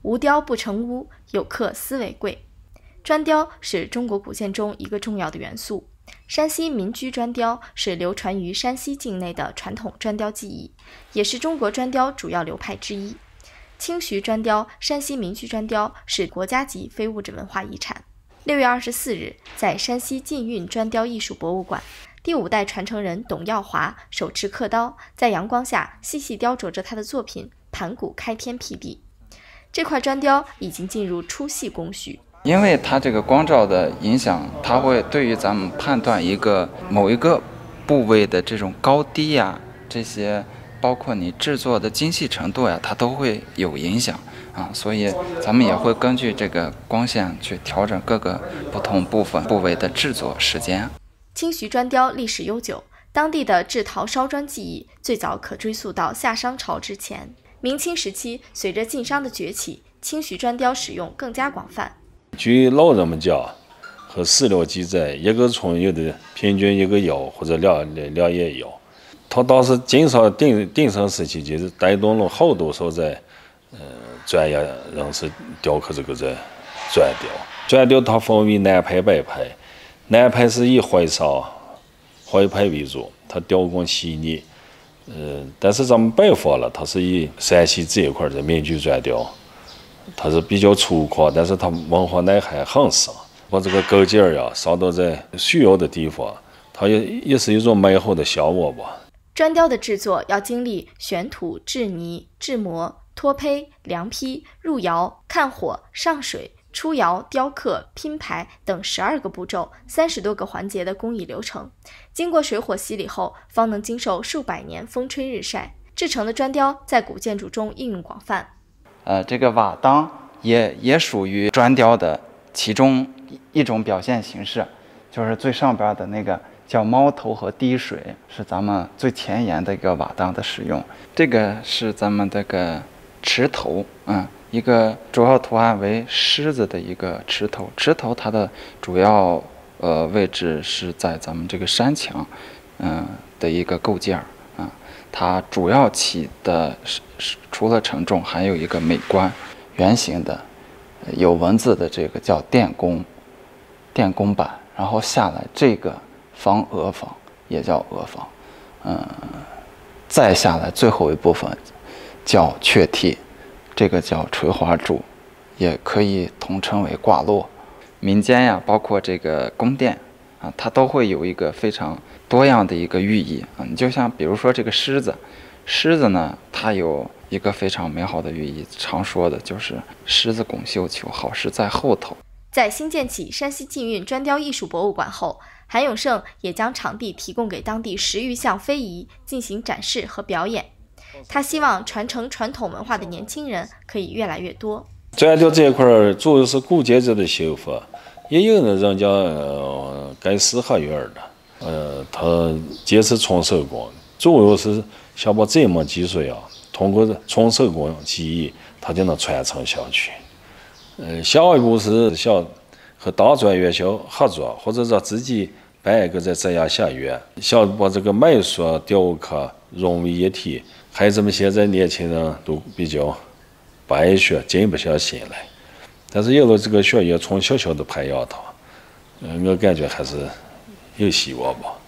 无雕不成屋，有刻思为贵。砖雕是中国古建中一个重要的元素。山西民居砖雕是流传于山西境内的传统砖雕技艺，也是中国砖雕主要流派之一。清徐砖雕、山西民居砖雕是国家级非物质文化遗产。6月24日，在山西晋运砖雕艺术博物馆，第5代传承人董耀华手持刻刀，在阳光下细细雕琢着他的作品，盘古开天辟地。这块砖雕已经进入粗细工序。 因为它这个光照的影响，它会对于咱们判断某一个部位的这种高低呀，这些包括你制作的精细程度呀，它都会有影响啊。所以咱们也会根据这个光线去调整各个不同部位的制作时间。 清徐砖雕历史悠久，当地的制陶烧砖技艺最早可追溯到夏商朝之前。明清时期，随着晋商的崛起，清徐砖雕使用更加广泛。 据老人们讲和史料记载，一个村有的平均一个窑或者两叶窑。它当时晋朝鼎盛时期，就是带动了好多所在专业人士雕刻这个砖雕。砖雕它分为南派北派，南派是以淮派为主，它雕工细腻。但是咱们北方了，它是以山西这一块的民居砖雕。它是比较粗犷，但是它文化内涵很深。把这个构件呀烧到在需要的地方，它也是一种美好的项目吧。 砖雕的制作要经历选土、制泥、制模、脱胚、凉坯、入窑、看火、上水、出窑、雕刻、拼排等12个步骤、30多个环节的工艺流程。经过水火洗礼后，方能经受数百年风吹日晒。制成的砖雕在古建筑中应用广泛。 这个瓦当也属于砖雕的其中一种表现形式，就是最上边的那个叫猫头和滴水，是咱们最前沿的一个瓦当的使用。这个是咱们这个池头，一个主要图案为狮子的一个池头。池头它的主要位置是在咱们这个山墙，的一个构件它主要起的是除了承重，还有一个美观。圆形的有文字的这个叫电工板，然后下来这个方额房也叫额房，再下来最后一部分叫雀替，这个叫垂花柱，也可以统称为挂落。民间呀，包括这个宫殿它都会有一个非常多样的一个寓意你就像比如说这个狮子呢，它有一个非常美好的寓意，常说的就是狮子拱绣球，好事在后头。 在新建起山西晋运砖雕艺术博物馆后，韩永胜也将场地提供给当地10余项非遗进行展示和表演。他希望传承传统文化的年轻人可以越来越多。 砖雕这一块主要是古建筑的修复，也有人家盖四合院的，他坚持纯手工，主要是想把这门技术通过纯手工技艺，他就能传承下去。下一步是想和大专院校合作，或者说自己办一个在职业学院，想把这个美术雕刻融为一体。孩子们现在年轻人都比较不爱学，静不下心来，但是有了这个学院，从小小的培养他，我感觉还是有希望吧。